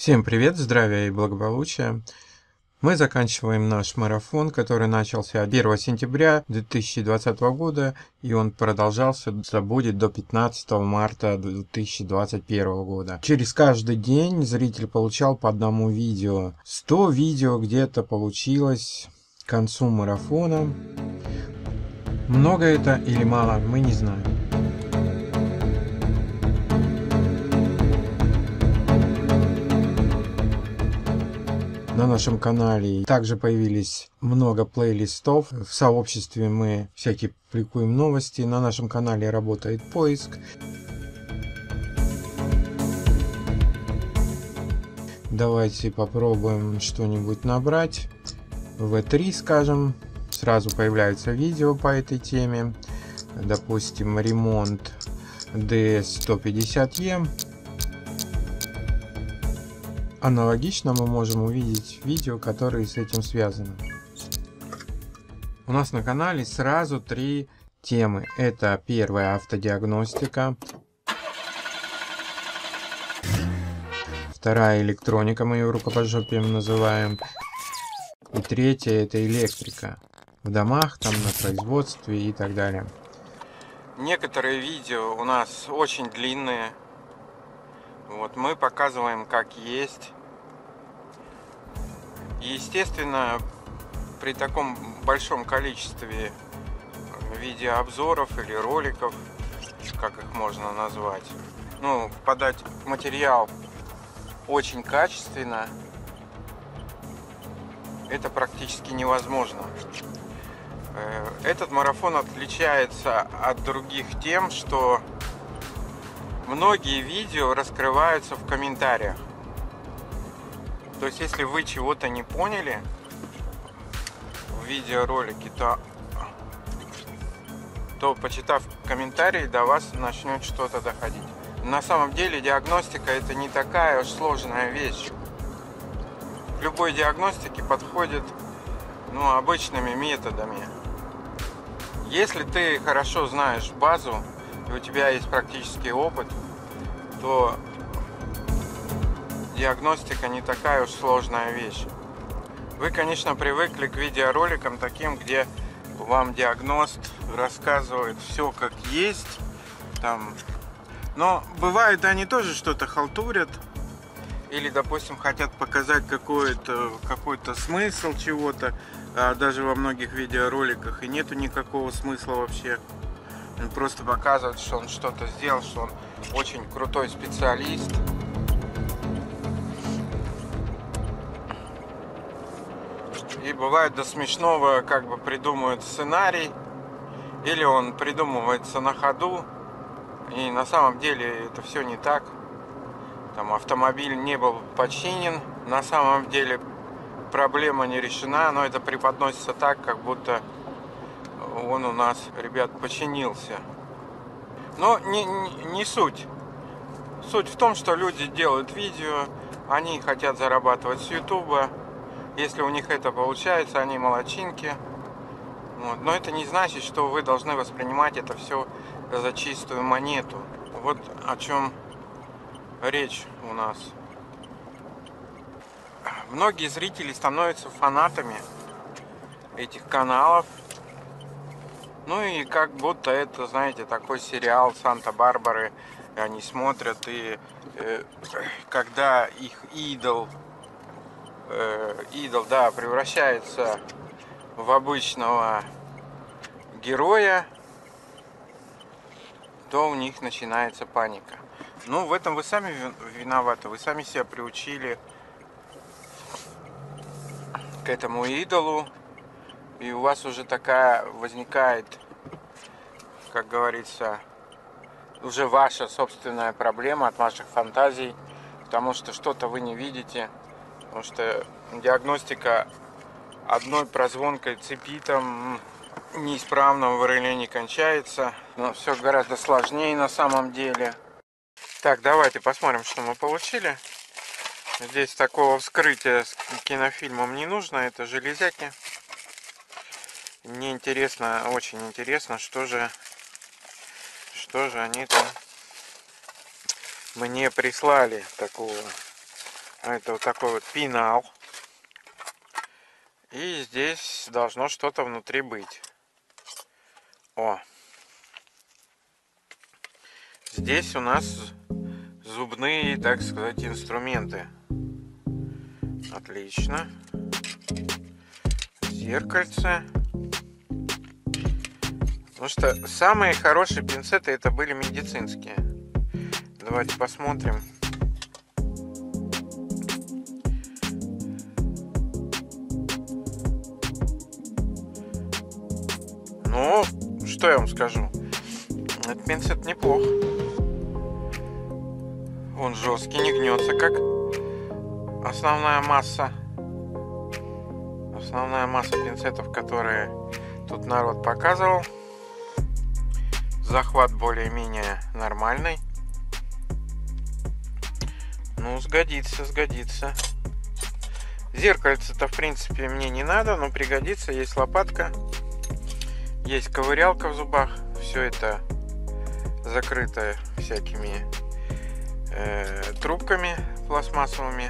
Всем привет, здравия и благополучия. Мы заканчиваем наш марафон, который начался 1 сентября 2020 года, и он продолжался, будет до 15 марта 2021 года. Через каждый день зритель получал по одному видео. 100 видео где-то получилось к концу марафона. Много это или мало, мы не знаем. На нашем канале также появились много плейлистов. В сообществе мы всякие публикуем новости. На нашем канале работает поиск. Давайте попробуем что-нибудь набрать. V3, скажем. Сразу появляются видео по этой теме. Допустим, ремонт DS150E. Аналогично мы можем увидеть видео, которые с этим связаны. У нас на канале сразу 3 темы. Это первая — автодиагностика. Вторая — электроника, мы ее рукопожопием называем. И третья — это электрика. В домах, там на производстве и так далее. Некоторые видео у нас очень длинные. Вот мы показываем как есть. Естественно, при таком большом количестве видеообзоров или роликов, как их можно назвать, подать материал очень качественно, это практически невозможно. Этот марафон отличается от других тем, что многие видео раскрываются в комментариях. То есть, если вы чего-то не поняли в видеоролике, то почитав комментарии, до вас начнет что-то доходить. На самом деле диагностика — это не такая уж сложная вещь. К любой диагностике подходит обычными методами. Если ты хорошо знаешь базу и у тебя есть практический опыт, то диагностика не такая уж сложная вещь. Вы, конечно, привыкли к видеороликам таким, где вам диагност рассказывает все как есть. Но бывает, они тоже что-то халтурят. Или, допустим, хотят показать какой-то смысл чего-то. А даже во многих видеороликах и нету никакого смысла вообще. Он просто показывает, что он что-то сделал, что он очень крутой специалист. И бывает до смешного придумывает сценарий, или он придумывается на ходу, и на самом деле это все не так. Автомобиль не был починен, на самом деле проблема не решена, но это преподносится так, как будто он у нас, ребят, починился. Но не суть. Суть в том, что люди делают видео, они хотят зарабатывать с Ютуба. Если у них это получается, они молодчинки. Но это не значит, что вы должны воспринимать это все за чистую монету. Вот о чем речь у нас. Многие зрители становятся фанатами этих каналов. И как будто это, знаете, такой сериал Санта-Барбары. Они смотрят, и когда их идол, превращается в обычного героя, то у них начинается паника. В этом вы сами виноваты, вы сами себя приучили к этому идолу, и у вас уже такая возникает, как говорится, уже ваша собственная проблема от ваших фантазий, потому что что-то вы не видите. Потому что диагностика одной прозвонкой цепи неисправного в реле не кончается. Но все гораздо сложнее на самом деле. Так, давайте посмотрим, что мы получили. Здесь такого вскрытия с кинофильмом не нужно. Это железяки. Мне интересно, очень интересно, что же они там мне прислали такого. Это вот такой вот пенал. И здесь должно что-то внутри быть. О! Здесь у нас зубные, так сказать, инструменты. Отлично. Зеркальце. Потому что самые хорошие пинцеты это были медицинские. Давайте посмотрим. Ну, что я вам скажу? Этот пинцет неплох. Он жесткий, не гнется, как основная масса. Основная масса пинцетов, которые тут народ показывал. Захват более-менее нормальный. Ну, сгодится, сгодится. Зеркальце-то, в принципе, мне не надо, но пригодится. Есть лопатка, есть ковырялка в зубах. Все это закрыто всякими трубками пластмассовыми.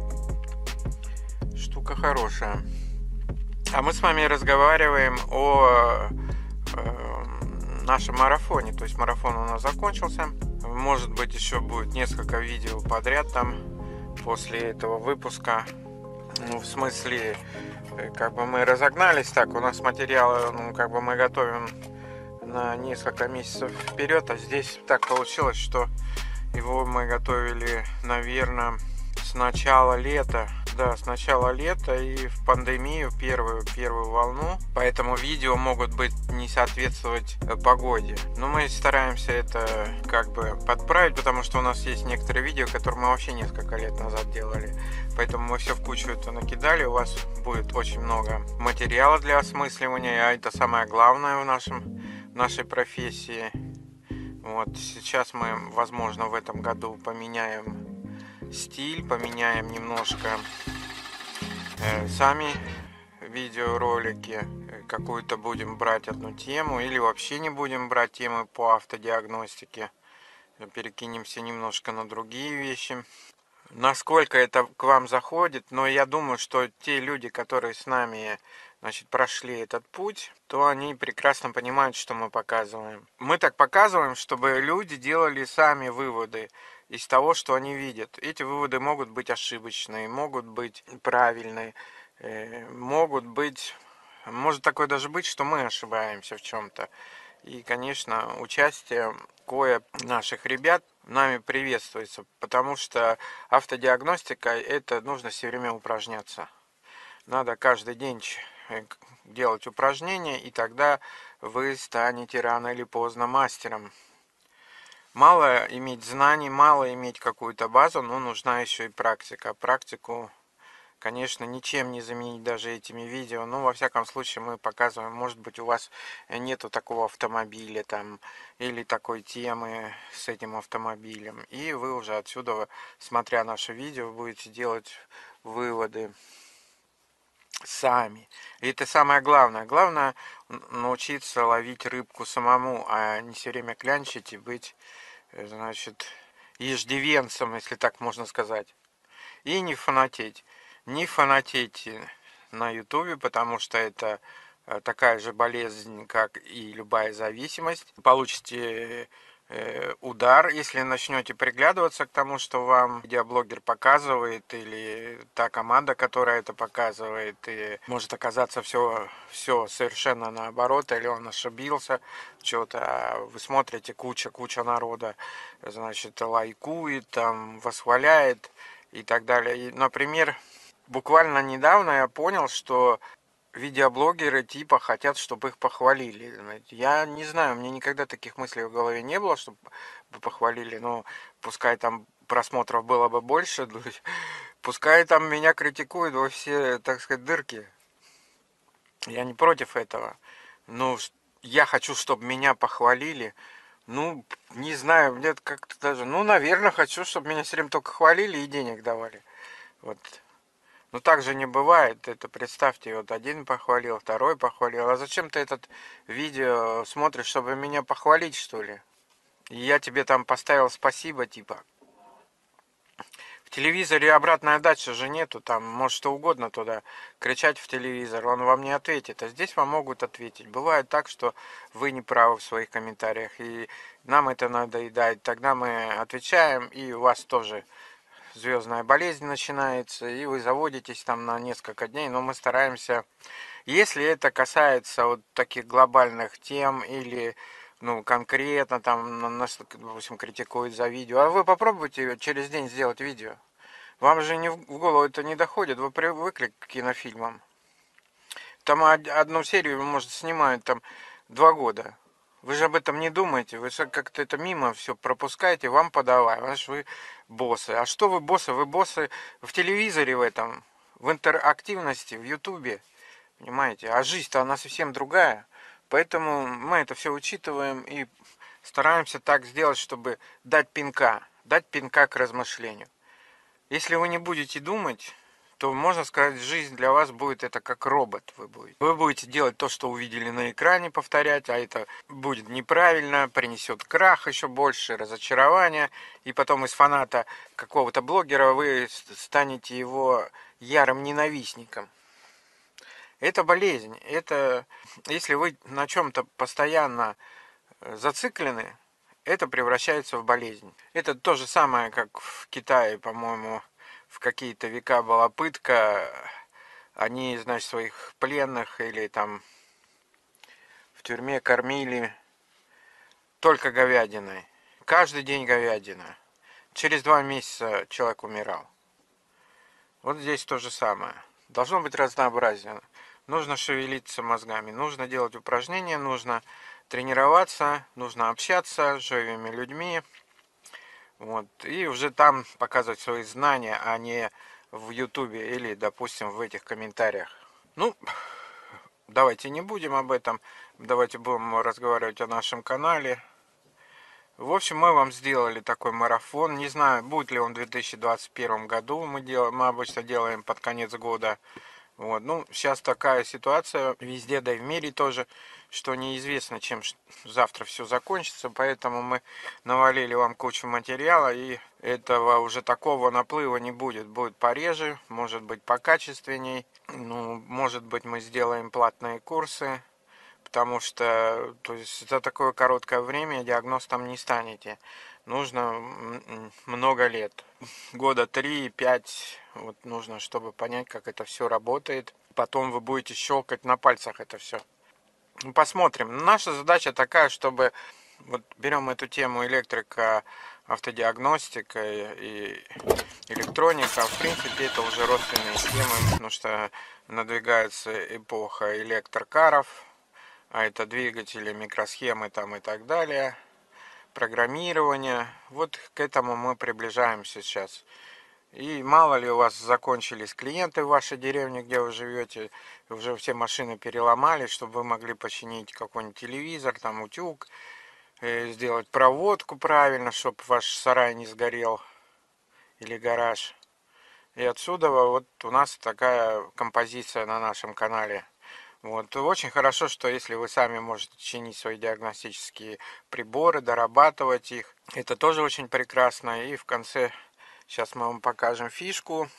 Штука хорошая. А мы с вами разговариваем о нашем марафоне. То есть марафон у нас закончился. Может быть, еще будет несколько видео подряд там после этого выпуска. Ну, в смысле, как бы мы разогнались так. У нас материалы, ну, как бы мы готовим на несколько месяцев вперед. А здесь так получилось, что его мы готовили, наверное, с начала лета. Да, с начала лета и в пандемию, первую волну. Поэтому видео могут быть не соответствовать погоде. Но мы стараемся это как бы подправить, потому что у нас есть некоторые видео, которые мы вообще несколько лет назад делали. Поэтому мы все в кучу это накидали. У вас будет очень много материала для осмысливания, а это самое главное в нашей профессии. Вот сейчас мы, возможно, в этом году поменяем стиль, поменяем немножко сами видеоролики, какую-то будем брать одну тему или вообще не будем брать темы по автодиагностике, перекинемся немножко на другие вещи. Насколько это к вам заходит, но я думаю, что те люди, которые с нами, значит, прошли этот путь, то они прекрасно понимают, что мы показываем. Мы так показываем, чтобы люди делали сами выводы из того, что они видят. Эти выводы могут быть ошибочные, могут быть правильные, может такое даже быть, что мы ошибаемся в чем-то. И, конечно, участие наших ребят нами приветствуется, потому что автодиагностика это нужно все время упражняться. Надо каждый день делать упражнения, и тогда вы станете рано или поздно мастером. Мало иметь знаний, мало иметь какую-то базу, но нужна еще и практика. Практику, конечно, ничем не заменить даже этими видео, но во всяком случае мы показываем, может быть, у вас нету такого автомобиля там или такой темы с этим автомобилем, и вы уже отсюда, смотря наше видео, будете делать выводы сами. И это самое главное. Главное научиться ловить рыбку самому, а не все время клянчить и быть, значит, иждивенцем, если так можно сказать. И не фанатеть. Не фанатейте на ютубе, потому что это такая же болезнь, как и любая зависимость. Получите удар, если начнете приглядываться к тому, что вам видеоблогер показывает, или та команда, которая это показывает, и может оказаться все совершенно наоборот, или он ошибился, что-то, а вы смотрите, куча народа, значит, лайкует, там, восхваляет и так далее. И, например, буквально недавно я понял, что видеоблогеры типа хотят, чтобы их похвалили. Я не знаю, у меня никогда таких мыслей в голове не было, чтобы похвалили. Но пускай там просмотров было бы больше, пускай там меня критикуют во все, так сказать, дырки. Я не против этого. Но я хочу, чтобы меня похвалили. Ну, не знаю, мне как-то даже... Ну, наверное, хочу, чтобы меня все время только хвалили и денег давали. Вот. Но так же не бывает. Это представьте, вот один похвалил, второй похвалил. А зачем ты этот видео смотришь, чтобы меня похвалить, что ли? И я тебе там поставил спасибо, типа. В телевизоре обратной отдачи же нету, там может что угодно туда кричать в телевизор, он вам не ответит, а здесь вам могут ответить. Бывает так, что вы не правы в своих комментариях, и нам это надоедает, тогда мы отвечаем, и у вас тоже звездная болезнь начинается, и вы заводитесь там на несколько дней, но мы стараемся, если это касается вот таких глобальных тем или ну, конкретно там нас, допустим, критикуют за видео, а вы попробуйте через день сделать видео. Вам же не в голову это не доходит, вы привыкли к кинофильмам. Там одну серию, может, снимают там 2 года. Вы же об этом не думаете, вы же как-то это мимо все пропускаете, вам подавай, аж вы боссы. А что вы боссы? Вы боссы в телевизоре в этом, в интерактивности, в ютубе, понимаете? А жизнь-то она совсем другая. Поэтому мы это все учитываем и стараемся так сделать, чтобы дать пинка к размышлению. Если вы не будете думать, то можно сказать, жизнь для вас будет это как робот вы будете. Вы будете делать то, что увидели на экране, повторять, а это будет неправильно, принесет крах еще больше, разочарование, и потом из фаната какого-то блогера вы станете его ярым ненавистником. Это болезнь, это если вы на чем-то постоянно зациклены, это превращается в болезнь. Это то же самое, как в Китае, по-моему, в какие-то века была пытка. Они, значит, своих пленных или там в тюрьме кормили только говядиной. Каждый день говядина. Через 2 месяца человек умирал. Вот здесь то же самое. Должно быть разнообразие. Нужно шевелиться мозгами, нужно делать упражнения, нужно тренироваться, нужно общаться с живыми людьми. Вот, и уже там показывать свои знания, а не в Ютубе или, допустим, в этих комментариях. Ну, давайте не будем об этом. Давайте будем разговаривать о нашем канале. В общем, мы вам сделали такой марафон. Не знаю, будет ли он в 2021 году. Мы обычно делаем под конец года. Вот. Ну, сейчас такая ситуация везде, да и в мире тоже, что неизвестно, чем завтра все закончится, поэтому мы навалили вам кучу материала, и этого уже такого наплыва не будет. Будет пореже, может быть покачественней, ну, может быть мы сделаем платные курсы, потому что то есть, за такое короткое время диагностом не станете. Нужно много лет. Года 3-5 вот нужно, чтобы понять, как это все работает. Потом вы будете щелкать на пальцах это все. Посмотрим. Наша задача такая, чтобы вот берем эту тему электрика, автодиагностика и электроника. В принципе, это уже родственные темы, потому что надвигается эпоха электрокаров, а это двигатели, микросхемы там и так далее, программирование. Вот к этому мы приближаемся сейчас. И мало ли у вас закончились клиенты в вашей деревне, где вы живете, уже все машины переломали, чтобы вы могли починить какой-нибудь телевизор, там утюг, сделать проводку правильно, чтобы ваш сарай не сгорел или гараж. И отсюда вот у нас такая композиция на нашем канале. Вот. Очень хорошо, что если вы сами можете чинить свои диагностические приборы, дорабатывать их, это тоже очень прекрасно. И в конце сейчас мы вам покажем фишку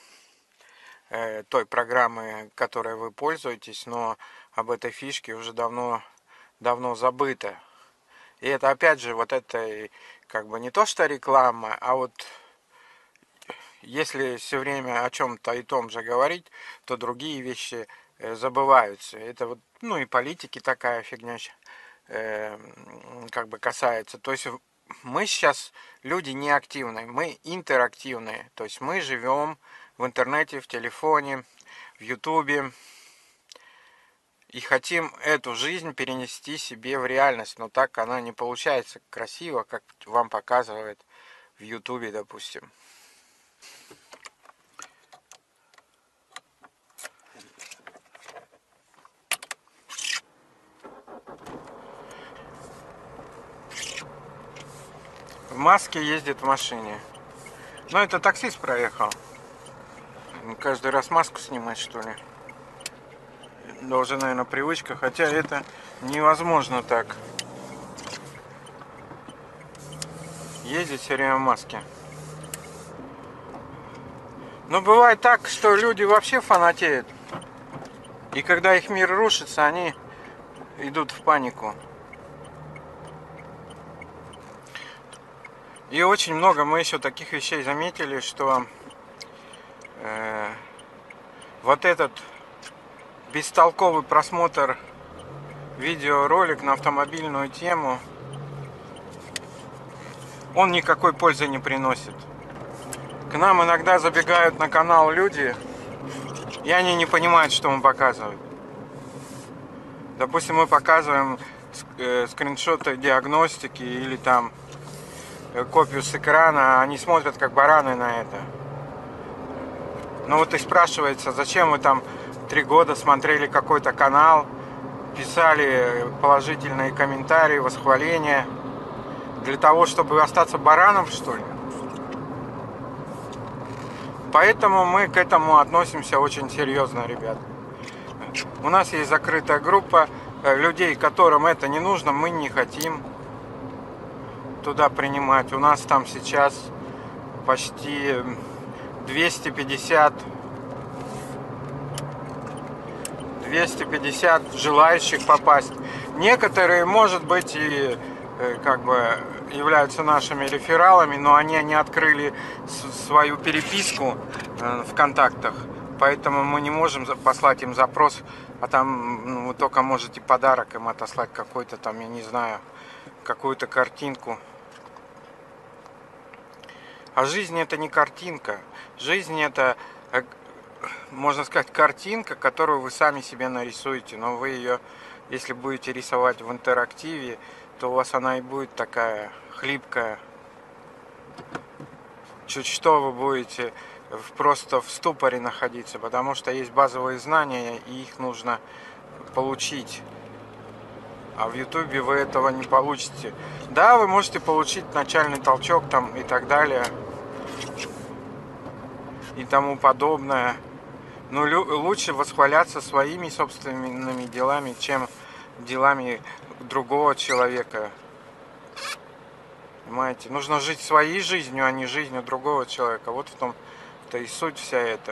той программы, которой вы пользуетесь, но об этой фишке уже давно забыто. И это опять же вот это как бы не то что реклама, а вот если все время о чем-то и том же говорить, то другие вещи забываются. Это вот, ну и политики такая фигня как бы касается. То есть мы сейчас люди не активные, мы интерактивные. То есть мы живем в интернете, в телефоне, в ютубе и хотим эту жизнь перенести себе в реальность. Но так она не получается красиво, как вам показывает в ютубе, допустим. В маске ездит в машине. Ну, это таксист проехал. Каждый раз маску снимать, что ли? Да уже, наверное, привычка. Хотя это невозможно так. Ездить все время в маске. Но бывает так, что люди вообще фанатеют. И когда их мир рушится, они идут в панику. И очень много мы еще таких вещей заметили, что вот этот бестолковый просмотр видеоролик на автомобильную тему, он никакой пользы не приносит. К нам иногда забегают на канал люди, и они не понимают, что мы показываем. Допустим, мы показываем скриншоты диагностики или там копию с экрана, они смотрят как бараны на это. Ну вот и спрашивается, зачем вы там 3 года смотрели какой-то канал, писали положительные комментарии, восхваления, для того, чтобы остаться бараном, что ли? Поэтому мы к этому относимся очень серьезно, ребят. У нас есть закрытая группа людей, которым это не нужно, мы не хотим туда принимать. У нас там сейчас почти 250 желающих попасть. Некоторые, может быть, и как бы являются нашими рефералами, но они не открыли свою переписку в контактах, поэтому мы не можем послать им запрос, а там вы только можете подарок им отослать какой-то там, я не знаю, какую-то картинку. А жизнь это не картинка. Жизнь это, можно сказать, картинка, которую вы сами себе нарисуете, но вы ее, если будете рисовать в интерактиве, то у вас она и будет такая хлипкая. Чуть что вы будете просто в ступоре находиться, потому что есть базовые знания, и их нужно получить. А в Ютубе вы этого не получите. Да, вы можете получить начальный толчок там и так далее, и тому подобное. Но лучше восхваляться своими собственными делами, чем делами другого человека. Понимаете? Нужно жить своей жизнью, а не жизнью другого человека. Вот в том-то и суть вся эта.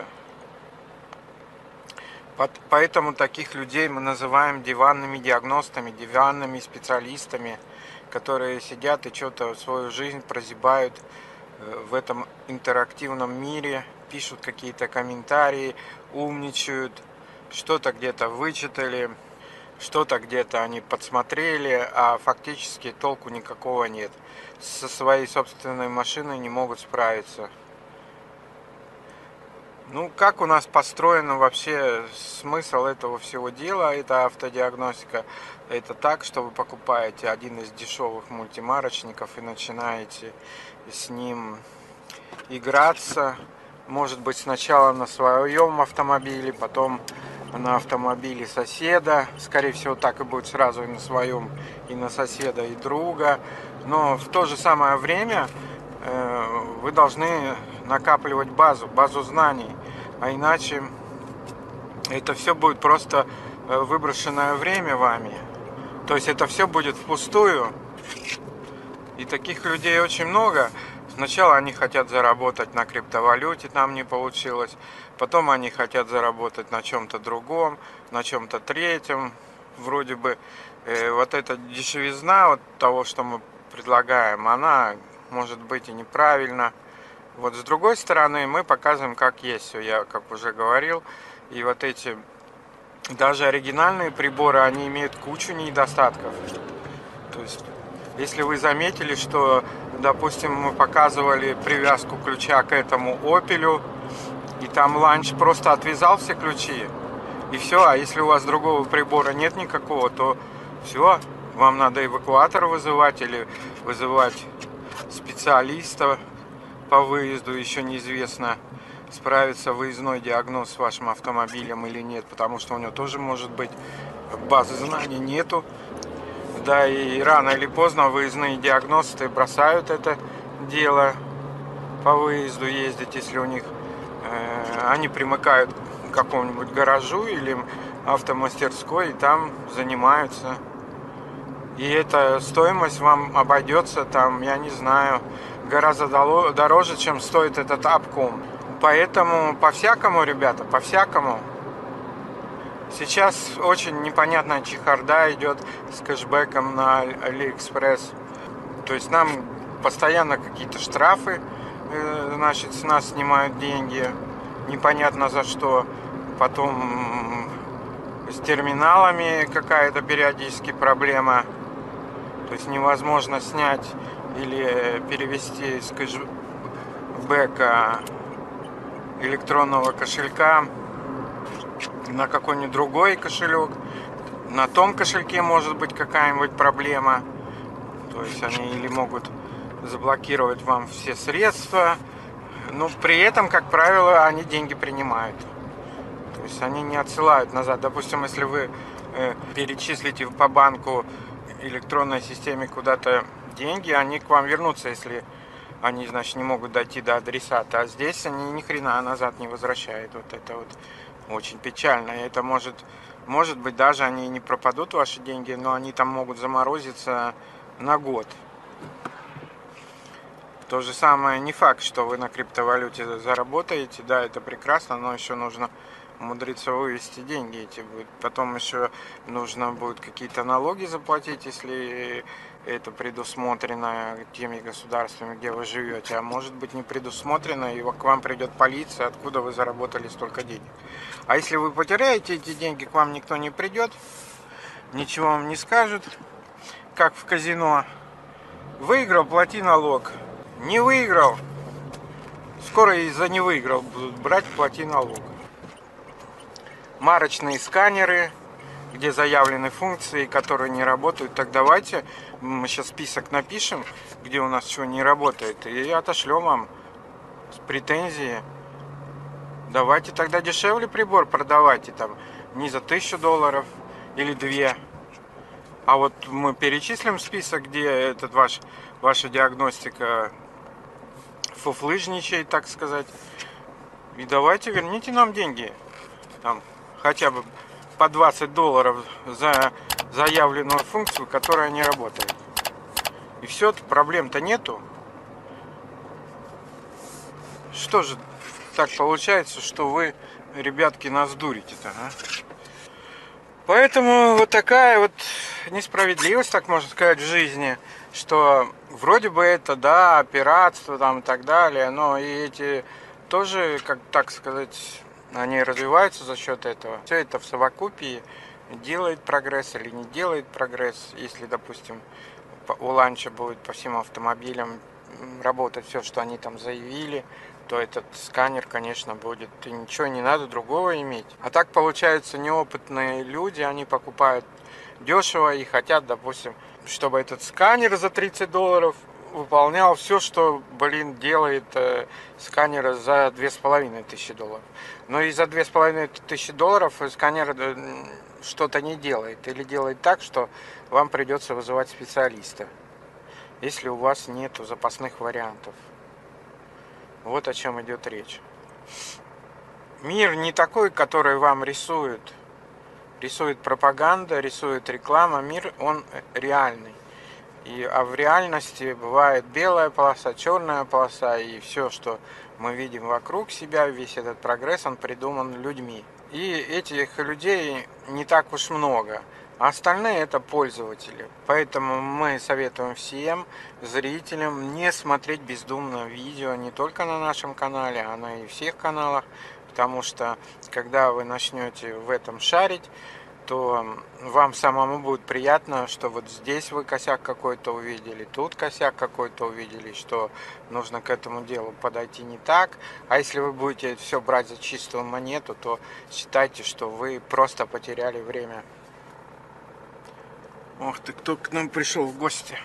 Поэтому таких людей мы называем диванными диагностами, диванными специалистами, которые сидят и что-то свою жизнь прозябают в этом интерактивном мире, пишут какие-то комментарии, умничают, что-то где-то вычитали, что-то где-то они подсмотрели, а фактически толку никакого нет. Со своей собственной машиной не могут справиться. Ну, как у нас построен вообще смысл этого всего дела, это автодиагностика. Это так, что вы покупаете один из дешевых мультимарочников и начинаете с ним играться. Может быть, сначала на своем автомобиле, потом на автомобиле соседа. Скорее всего, так и будет сразу и на своем, и на соседа, и друга. Но в то же самое время вы должны накапливать базу знаний. А иначе это все будет просто выброшенное время вами. То есть это все будет впустую. И таких людей очень много. Сначала они хотят заработать на криптовалюте, там не получилось. Потом они хотят заработать на чем-то другом, на чем-то третьем. Вроде бы вот эта дешевизна вот того, что мы предлагаем, она может быть и неправильна. Вот с другой стороны мы показываем, как есть все, я как уже говорил. И вот эти даже оригинальные приборы, они имеют кучу недостатков. То есть, если вы заметили, что, допустим, мы показывали привязку ключа к этому Opel, и там ланч просто отвязал все ключи, и все, а если у вас другого прибора нет никакого, то все, вам надо эвакуатор вызывать или вызывать специалиста по выезду, еще неизвестно, справится выездной диагноз с вашим автомобилем или нет, потому что у него тоже может быть базы знаний нету. Да, и рано или поздно выездные диагносты бросают это дело по выезду ездить, если у них они примыкают к какому-нибудь гаражу или автомастерской и там занимаются. И эта стоимость вам обойдется там, я не знаю, гораздо дороже, чем стоит этот обком. Поэтому по-всякому, ребята, по-всякому. Сейчас очень непонятная чехарда идет с кэшбэком на Алиэкспресс. То есть нам постоянно какие-то штрафы, значит, с нас снимают деньги, непонятно за что. Потом с терминалами какая-то периодически проблема. То есть невозможно снять или перевести с кэшбэка электронного кошелька на какой-нибудь другой кошелек. На том кошельке может быть какая-нибудь проблема. То есть они или могут заблокировать вам все средства, но при этом, как правило, они деньги принимают. То есть они не отсылают назад. Допустим, если вы перечислите по банку электронной системе куда-то деньги, они к вам вернутся, если они, значит, не могут дойти до адресата. А здесь они ни хрена назад не возвращают. Вот это вот очень печально. И это может быть, даже они не пропадут, ваши деньги, но они там могут заморозиться на год. То же самое, не факт, что вы на криптовалюте заработаете, да, это прекрасно, но еще нужно умудриться вывести деньги эти будут. Потом еще нужно будет какие-то налоги заплатить, если это предусмотрено теми государствами, где вы живете, а может быть не предусмотрено, и к вам придет полиция, откуда вы заработали столько денег. А если вы потеряете эти деньги, к вам никто не придет, ничего вам не скажут, как в казино. Выиграл, плати налог. Не выиграл, скоро из-за не выиграл будут брать, плати налог. Марочные сканеры, где заявлены функции, которые не работают. Так давайте мы сейчас список напишем, где у нас чего не работает, и отошлем вам с претензией. Давайте тогда дешевле прибор продавайте, там не за $1000 или 2. А вот мы перечислим список, где ваша диагностика фуфлыжничает, так сказать. И давайте верните нам деньги. Там хотя бы по $20 за заявленную функцию, которая не работает. И все, проблем-то нету. Что же так получается, что вы, ребятки, нас дурите-то, а? Поэтому вот такая вот несправедливость, так можно сказать, в жизни, что вроде бы это, да, пиратство там и так далее, но и эти тоже, как так сказать, они развиваются за счет этого. Все это в совокупе делает прогресс или не делает прогресс. Если, допустим, у Ланча будет по всем автомобилям работать все, что они там заявили, то этот сканер, конечно, будет. И ничего не надо другого иметь. А так, получается, неопытные люди, они покупают дешево и хотят, допустим, чтобы этот сканер за $30 выполнял все, что, делает сканер за $2500. Но и за $2500 сканер что-то не делает. Или делает так, что вам придется вызывать специалиста, если у вас нету запасных вариантов. Вот о чем идет речь. Мир не такой, который вам рисуют. Рисует пропаганда, рисует реклама. Мир, он реальный. А в реальности бывает белая полоса, черная полоса. И все, что мы видим вокруг себя, весь этот прогресс, он придуман людьми. И этих людей не так уж много. А остальные это пользователи. Поэтому мы советуем всем зрителям не смотреть бездумно видео не только на нашем канале, а на и всех каналах. Потому что когда вы начнете в этом шарить, то вам самому будет приятно, что вот здесь вы косяк какой-то увидели, тут косяк какой-то увидели, что нужно к этому делу подойти не так. А если вы будете все брать за чистую монету, то считайте, что вы просто потеряли время. Ох ты, кто к нам пришел в гости.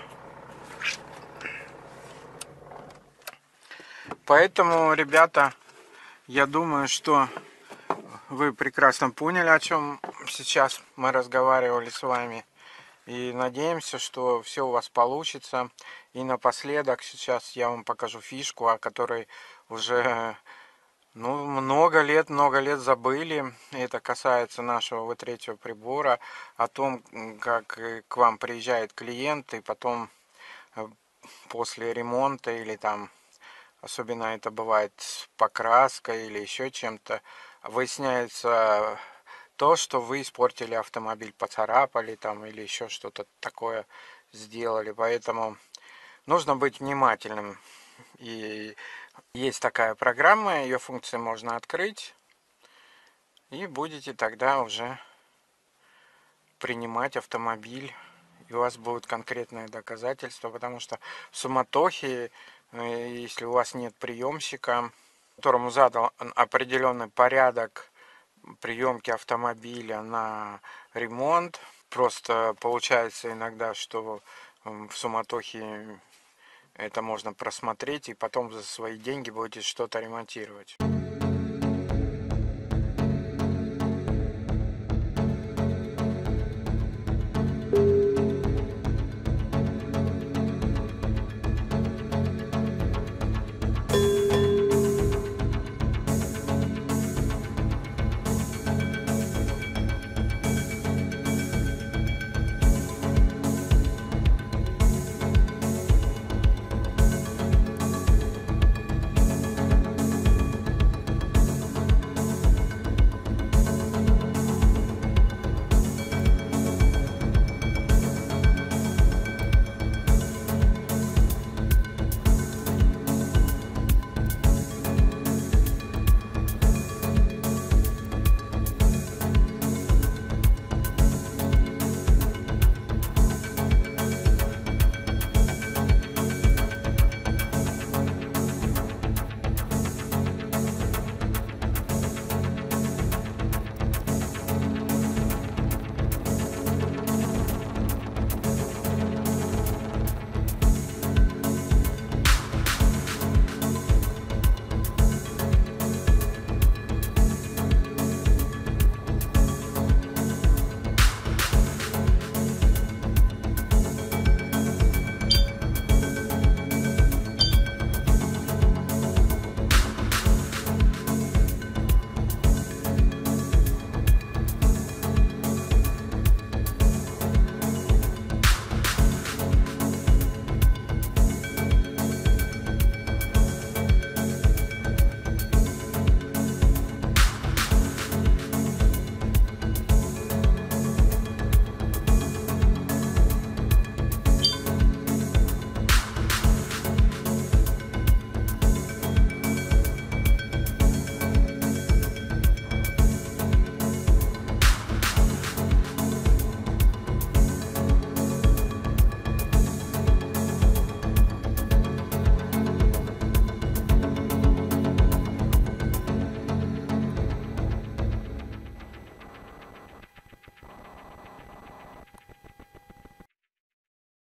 Поэтому, ребята, я думаю, что вы прекрасно поняли, о чем сейчас мы разговаривали с вами. И надеемся, что все у вас получится. И напоследок сейчас я вам покажу фишку, о которой уже много лет забыли. Это касается нашего V3 прибора, о том, как к вам приезжает клиент, и потом после ремонта или там особенно это бывает с покраской или еще чем-то, выясняется то, что вы испортили автомобиль, поцарапали там или еще что-то такое сделали. Поэтому нужно быть внимательным. И есть такая программа, ее функции можно открыть, и будете тогда уже принимать автомобиль, и у вас будет конкретное доказательство, потому что в суматохе, если у вас нет приемщика, которому задал определенный порядок приемки автомобиля на ремонт, просто получается иногда, что в суматохе это можно просмотреть и потом за свои деньги будете что-то ремонтировать.